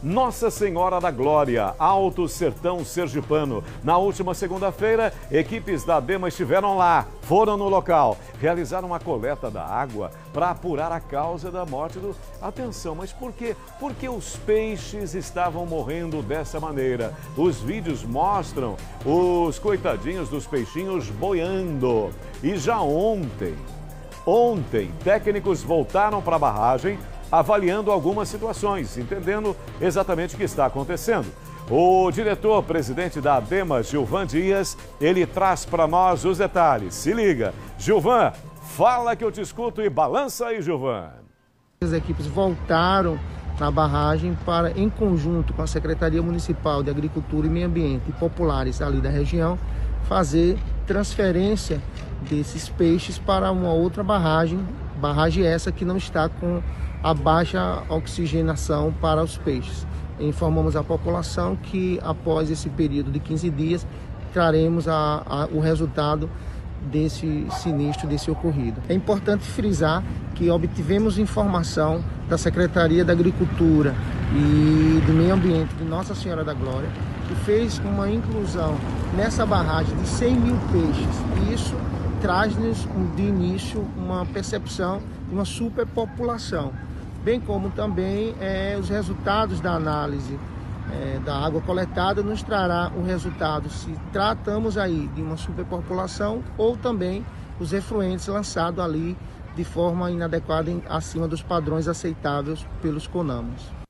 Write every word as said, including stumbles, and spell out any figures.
Nossa Senhora da Glória, Alto Sertão Sergipano. Na última segunda-feira, equipes da DEMA estiveram lá, foram no local, realizaram a coleta da água para apurar a causa da morte do... Atenção, mas por quê? Porque os peixes estavam morrendo dessa maneira. Os vídeos mostram os coitadinhos dos peixinhos boiando. E já ontem, ontem, técnicos voltaram para a barragem, avaliando algumas situações, entendendo exatamente o que está acontecendo. O diretor-presidente da DEMA, Gilvan Dias, ele traz para nós os detalhes. Se liga. Gilvan, fala que eu te escuto e balança aí, Gilvan. As equipes voltaram na barragem para, em conjunto com a Secretaria Municipal de Agricultura e Meio Ambiente e populares ali da região, fazer transferência desses peixes para uma outra barragem, barragem essa que não está com a baixa oxigenação para os peixes. Informamos a população que após esse período de quinze dias traremos a, a, o resultado desse sinistro, desse ocorrido. É importante frisar que obtivemos informação da Secretaria da Agricultura e do Meio Ambiente de Nossa Senhora da Glória, que fez uma inclusão nessa barragem de cem mil peixes. E isso traz-nos de início uma percepção de uma superpopulação, bem como também é, os resultados da análise é, da água coletada nos trará o resultado se tratamos aí de uma superpopulação ou também os efluentes lançados ali de forma inadequada em, acima dos padrões aceitáveis pelos CONAMAs.